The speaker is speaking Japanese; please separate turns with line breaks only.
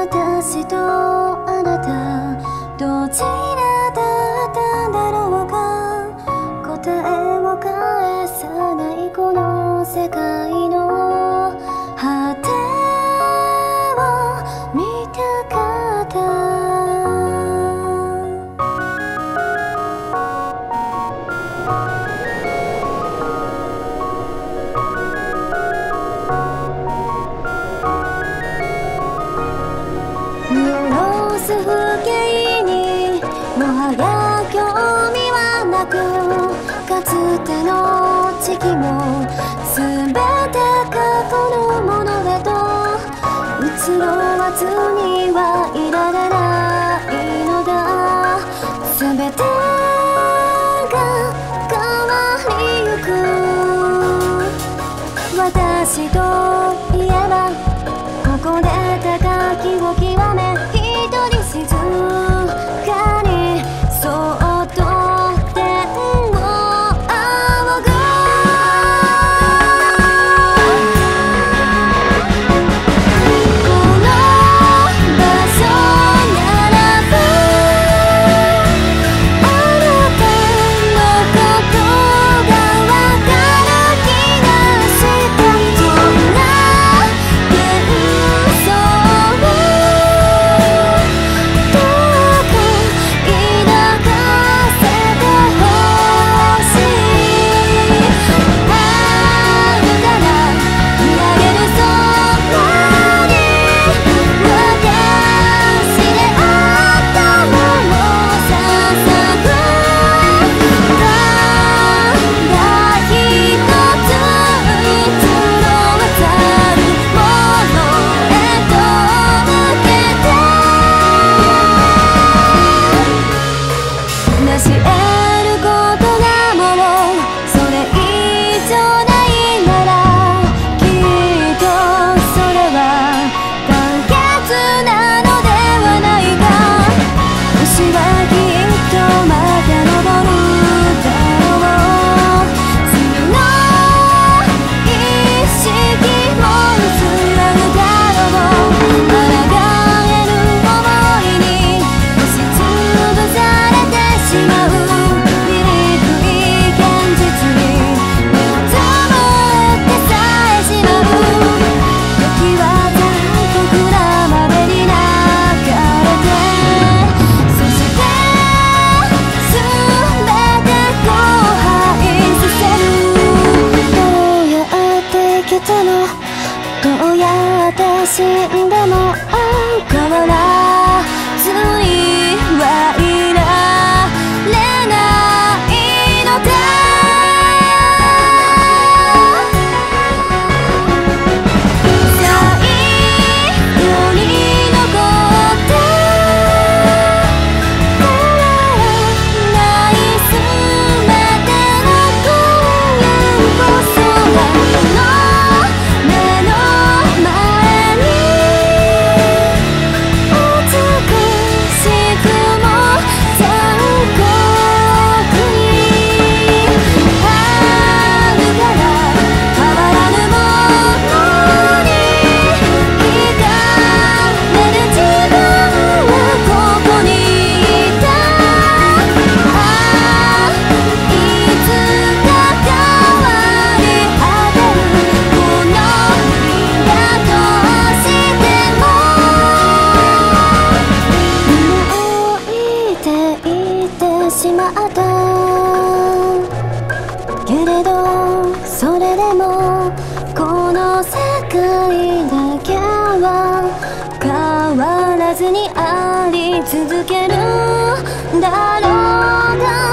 私とあなたどちらだったんだろうか。答えを返さないこの世界の果てを見たかった。風景にもはや興味はなく、かつての時期も全て過去のものへと移ろわずにはいられないのだ。全てが変わりゆく。私といえばここで高きを極め静かにそっと天を仰ぐ。この場所ならばあなたのことがわかる気がした。そんな幻想どうやって死んでも変わらずにはいられないのだ。最後に残って変わらない全ての今夜こそがしまったけれど、それでもこの世界だけは変わらずにあり続けるだろうが